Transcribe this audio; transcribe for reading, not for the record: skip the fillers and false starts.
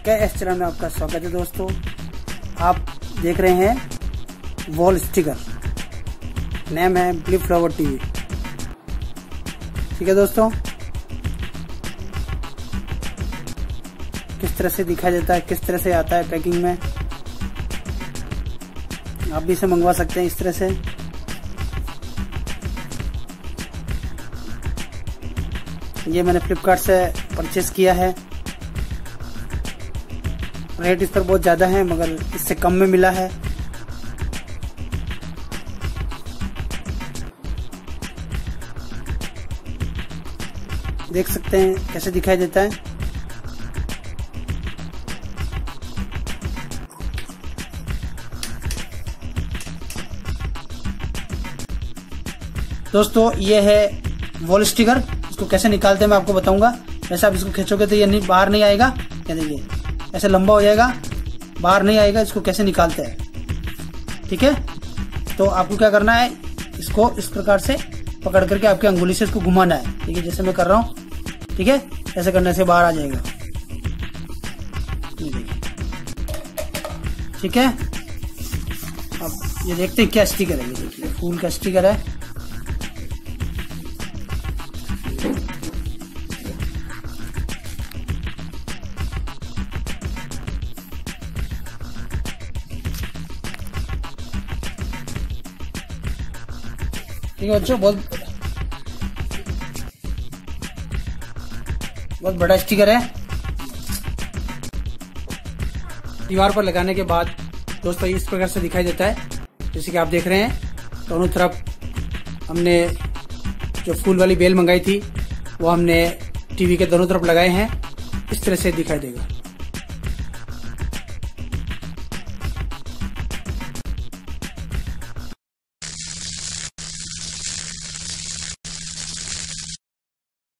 KS channel में आपका स्वागत है दोस्तों। आप देख रहे हैं वॉल स्टिकर, नेम है ब्लू फ्लावर टीवी। ठीक है दोस्तों, किस तरह से दिखाई देता है, किस तरह से आता है पैकिंग में। आप भी इसे मंगवा सकते हैं इस तरह से। ये मैंने फ्लिपकार्ट से परचेस किया है। रेट इस पर बहुत ज़्यादा है मगर इससे कम में मिला है। देख सकते हैं कैसे दिखाई देता है। दोस्तों ये है वॉल स्टिकर। इसको कैसे निकालते हैं मैं आपको बताऊंगा। वैसे आप इसको खींचोगे तो ये नहीं बाहर नहीं आएगा। क्या देखिए ऐसे लंबा हो जाएगा, बाहर नहीं आएगा। इसको कैसे निकालते हैं, ठीक है। तो आपको क्या करना है, इसको इस प्रकार से पकड़ करके आपकी अंगुली से इसको घुमाना है। ठीक है, जैसे मैं कर रहा हूँ, ठीक है। ऐसे करने से बाहर आ जाएगा, ठीक है। अब ये देखते हैं क्या स्टिकर है। ये देखिए फूल का स्टिकर है। ठीक है बच्चों, बहुत बड़ा स्टिकर है। दीवार पर लगाने के बाद दोस्तों इस प्रकार से दिखाई देता है। जैसे कि आप देख रहे हैं, दोनों तरफ हमने जो फूल वाली बेल मंगाई थी वो हमने टीवी के दोनों तरफ लगाए हैं। इस तरह से दिखाई देगा।